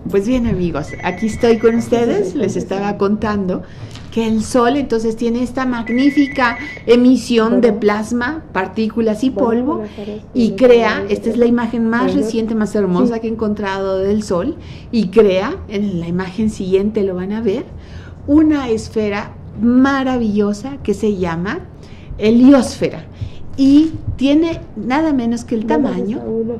Pues bien, amigos, aquí estoy con ustedes. Les estaba contando que el Sol entonces tiene esta magnífica emisión de plasma, partículas y polvo y crea, esta es la imagen más reciente, más hermosa que he encontrado del Sol, y crea, en la imagen siguiente lo van a ver, una esfera maravillosa que se llama heliosfera y tiene nada menos que el tamaño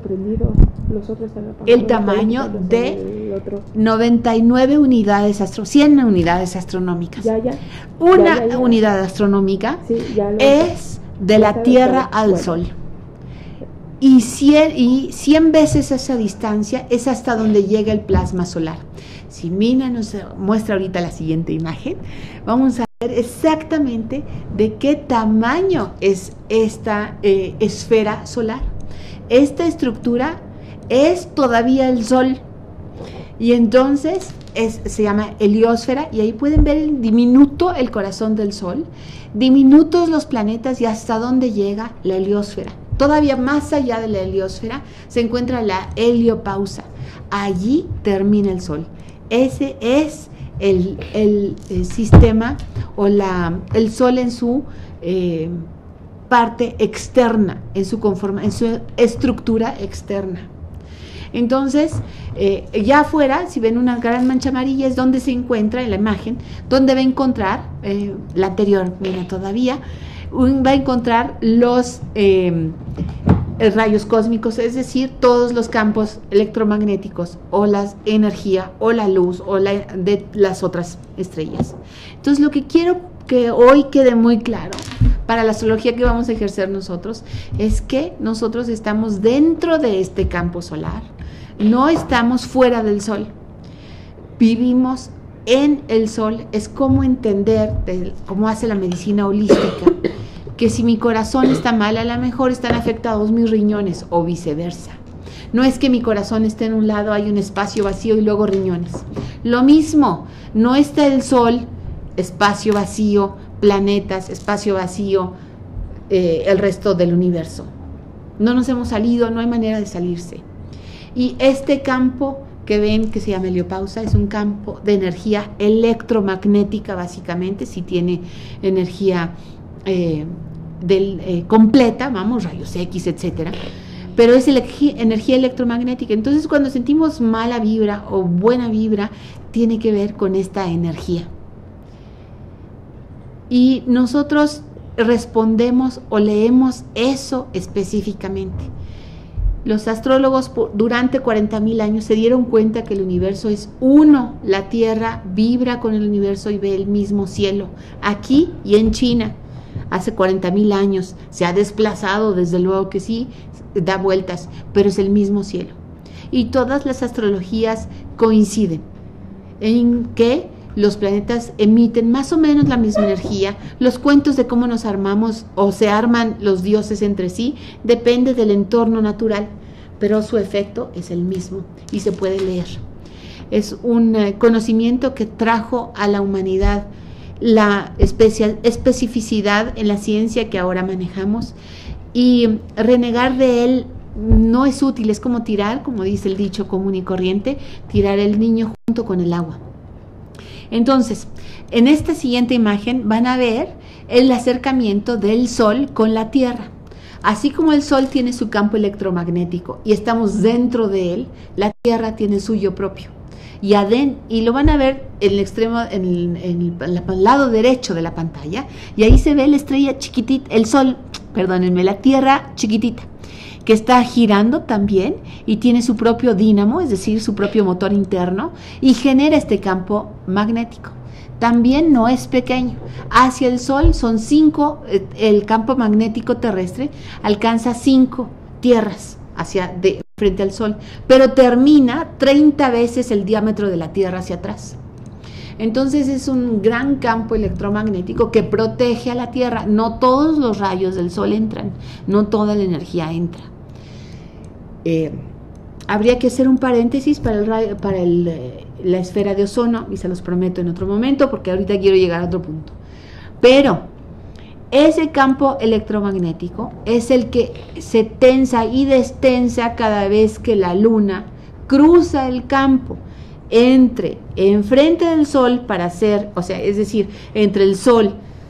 de 99 unidades 100 unidades astronómicas. Una unidad astronómica es de la Tierra al Sol. Y 100 veces esa distancia es hasta donde llega el plasma solar. Si Mina nos muestra ahorita la siguiente imagen, vamos a ver exactamente de qué tamaño es esta esfera solar. Esta estructura es todavía el Sol y entonces se llama heliosfera, y ahí pueden ver el diminuto el corazón del Sol, diminutos los planetas y hasta dónde llega la heliosfera. Todavía más allá de la heliosfera se encuentra la heliopausa. Allí termina el Sol. Ese es el sistema o el Sol en su parte externa, en su estructura externa. Entonces, ya afuera, si ven una gran mancha amarilla, es donde se encuentra en la imagen, donde va a encontrar, la anterior, mira todavía, va a encontrar los rayos cósmicos, es decir, todos los campos electromagnéticos o la energía o la luz o de las otras estrellas. Entonces, lo que quiero que hoy quede muy claro para la astrología que vamos a ejercer nosotros es que nosotros estamos dentro de este campo solar, no estamos fuera del Sol, vivimos en el Sol. Es como entender, cómo hace la medicina holística, que si mi corazón está mal, a lo mejor están afectados mis riñones o viceversa. No es que mi corazón esté en un lado, hay un espacio vacío y luego riñones. Lo mismo, no está el Sol, espacio vacío, planetas, espacio vacío, el resto del universo. No nos hemos salido, no hay manera de salirse. Y este campo que ven, que se llama heliopausa, es un campo de energía electromagnética, básicamente, si tiene energía completa, vamos, rayos X, etcétera, pero es energía electromagnética. Entonces, cuando sentimos mala vibra o buena vibra, tiene que ver con esta energía. Y nosotros respondemos o leemos eso específicamente. Los astrólogos durante 40,000 años se dieron cuenta que el universo es uno. La Tierra vibra con el universo y ve el mismo cielo. Aquí y en China, hace 40,000 años, se ha desplazado, desde luego que sí, da vueltas, pero es el mismo cielo. Y todas las astrologías coinciden en que los planetas emiten más o menos la misma energía. Los cuentos de cómo nos armamos o se arman los dioses entre sí depende del entorno natural, pero su efecto es el mismo y se puede leer. Es un conocimiento que trajo a la humanidad la especificidad en la ciencia que ahora manejamos, y renegar de él no es útil. Es como tirar, como dice el dicho común y corriente, tirar el niño junto con el agua. Entonces, en esta siguiente imagen van a ver el acercamiento del Sol con la Tierra. Así como el Sol tiene su campo electromagnético y estamos dentro de él, la Tierra tiene suyo propio. Y lo van a ver en el extremo, en el lado derecho de la pantalla, y ahí se ve la estrella chiquitita, la Tierra chiquitita, que está girando también y tiene su propio dínamo, es decir, su propio motor interno, y genera este campo magnético. También no es pequeño. Hacia el Sol son 5, el campo magnético terrestre alcanza 5 tierras frente al Sol, pero termina 30 veces el diámetro de la Tierra hacia atrás. Entonces es un gran campo electromagnético que protege a la Tierra. No todos los rayos del Sol entran, no toda la energía entra. Habría que hacer un paréntesis para la esfera de ozono, y se los prometo en otro momento, porque ahorita quiero llegar a otro punto. Pero ese campo electromagnético es el que se tensa y destensa cada vez que la Luna cruza el campo. enfrente del Sol para hacer, o sea, es decir, entre el Sol,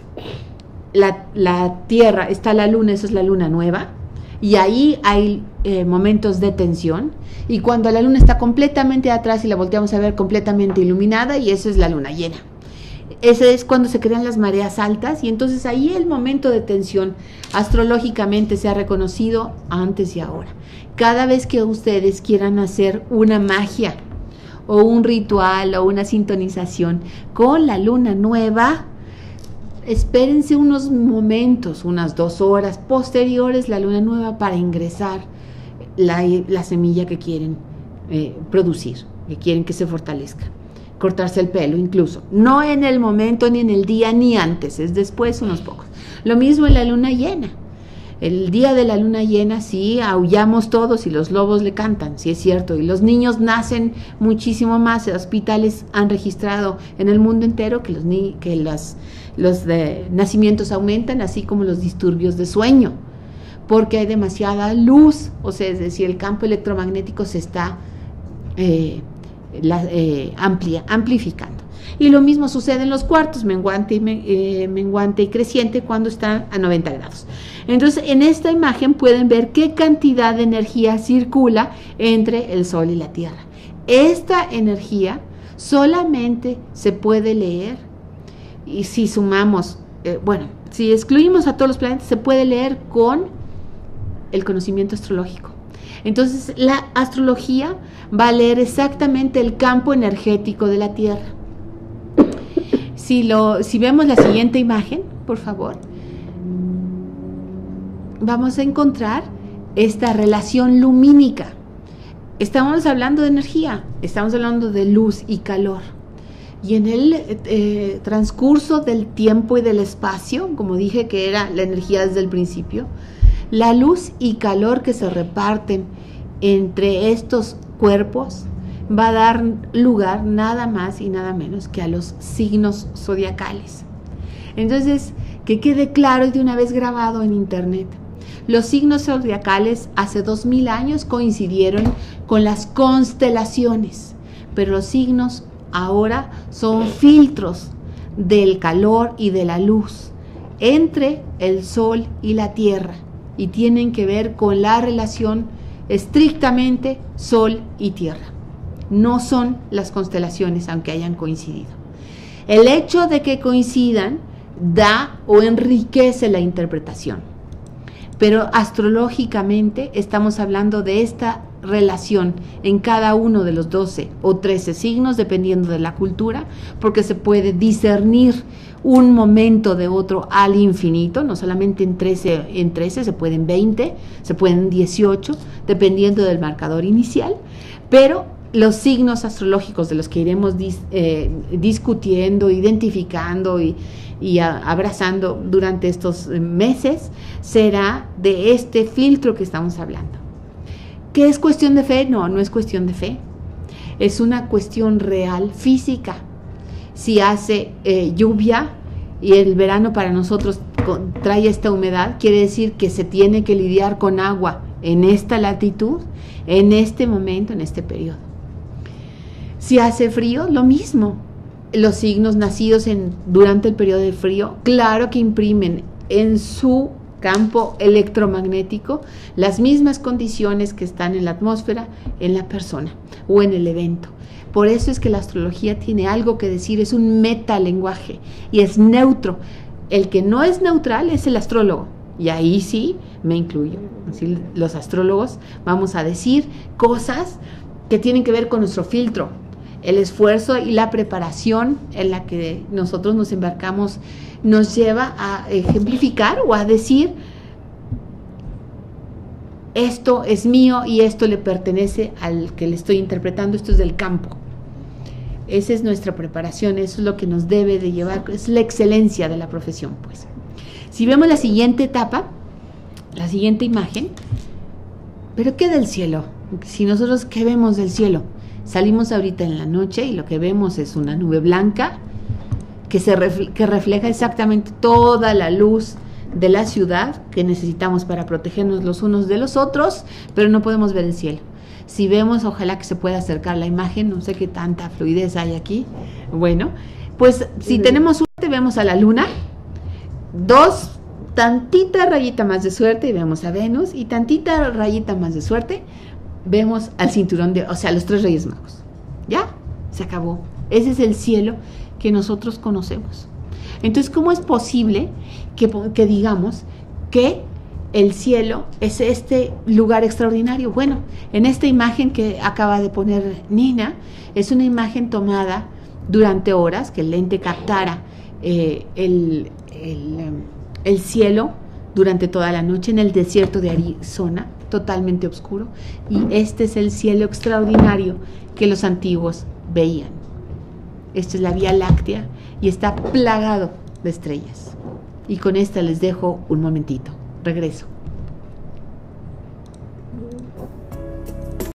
la Tierra, está la Luna, eso es la Luna nueva, y ahí hay momentos de tensión, y cuando la Luna está completamente atrás y la volteamos a ver completamente iluminada, y eso es la Luna llena. Ese es cuando se crean las mareas altas, y entonces ahí el momento de tensión astrológicamente se ha reconocido antes y ahora. Cada vez que ustedes quieran hacer una magia o un ritual o una sintonización con la luna nueva, espérense unos momentos, unas 2 horas posteriores la luna nueva para ingresar la semilla que quieren producir, que quieren que se fortalezca. Cortarse el pelo incluso, no en el momento, ni en el día, ni antes, es después unos pocos. Lo mismo en la luna llena. El día de la luna llena sí aullamos todos y los lobos le cantan, sí es cierto, y los niños nacen muchísimo más. Hospitales han registrado en el mundo entero que los nacimientos aumentan, así como los disturbios de sueño, porque hay demasiada luz, o sea, es decir, el campo electromagnético se está amplificando. Y lo mismo sucede en los cuartos, menguante y creciente, cuando están a 90 grados. Entonces, en esta imagen pueden ver qué cantidad de energía circula entre el Sol y la Tierra. Esta energía solamente se puede leer, y si sumamos, si excluimos a todos los planetas, se puede leer con el conocimiento astrológico. Entonces, la astrología va a leer exactamente el campo energético de la Tierra. Si vemos la siguiente imagen, por favor, vamos a encontrar esta relación lumínica. Estamos hablando de energía, estamos hablando de luz y calor. Y en el transcurso del tiempo y del espacio, como dije que era la energía desde el principio, la luz y calor que se reparten entre estos cuerpos va a dar lugar nada más y nada menos que a los signos zodiacales. Entonces, que quede claro y de una vez grabado en internet, los signos zodiacales hace 2000 años coincidieron con las constelaciones, pero los signos ahora son filtros del calor y de la luz entre el Sol y la Tierra, y tienen que ver con la relación estrictamente Sol y Tierra. No son las constelaciones, aunque hayan coincidido. El hecho de que coincidan da o enriquece la interpretación, pero astrológicamente estamos hablando de esta relación en cada uno de los 12 o 13 signos, dependiendo de la cultura, porque se puede discernir un momento de otro al infinito, no solamente en 13, se pueden 20, se pueden 18, dependiendo del marcador inicial, pero los signos astrológicos de los que iremos discutiendo, identificando y abrazando durante estos meses, será de este filtro que estamos hablando. ¿Qué es cuestión de fe? No, no es cuestión de fe. Es una cuestión real, física. Si hace lluvia y el verano para nosotros trae esta humedad, quiere decir que se tiene que lidiar con agua en esta latitud, en este momento, en este periodo. Si hace frío, lo mismo. Los signos nacidos durante el periodo de frío, claro que imprimen en su campo electromagnético las mismas condiciones que están en la atmósfera, en la persona o en el evento. Por eso es que la astrología tiene algo que decir, es un metalenguaje y es neutro. El que no es neutral es el astrólogo, y ahí sí me incluyo. Así, los astrólogos vamos a decir cosas que tienen que ver con nuestro filtro, el esfuerzo y la preparación en la que nosotros nos embarcamos nos lleva a ejemplificar o a decir: esto es mío y esto le pertenece al que le estoy interpretando, esto es del campo. Esa es nuestra preparación, eso es lo que nos debe de llevar, es la excelencia de la profesión, pues. Si vemos la siguiente etapa, la siguiente imagen, ¿pero qué del cielo? Si nosotros, ¿qué vemos del cielo? Salimos ahorita en la noche y lo que vemos es una nube blanca que refleja exactamente toda la luz de la ciudad que necesitamos para protegernos los unos de los otros, pero no podemos ver el cielo. Si vemos, ojalá que se pueda acercar la imagen, no sé qué tanta fluidez hay aquí. Bueno, pues si tenemos suerte, vemos a la luna, tantita rayita más de suerte y vemos a Venus, y tantita rayita más de suerte, vemos al cinturón o sea, los 3 Reyes Magos. ¿Ya? Se acabó. Ese es el cielo que nosotros conocemos. Entonces, ¿cómo es posible que digamos que el cielo es este lugar extraordinario? Bueno, en esta imagen que acaba de poner Nina, es una imagen tomada durante horas, que el lente captara el cielo durante toda la noche en el desierto de Arizona, totalmente oscuro, y este es el cielo extraordinario que los antiguos veían. Esta es la Vía Láctea y está plagado de estrellas. Y con esta les dejo un momentito. Regreso.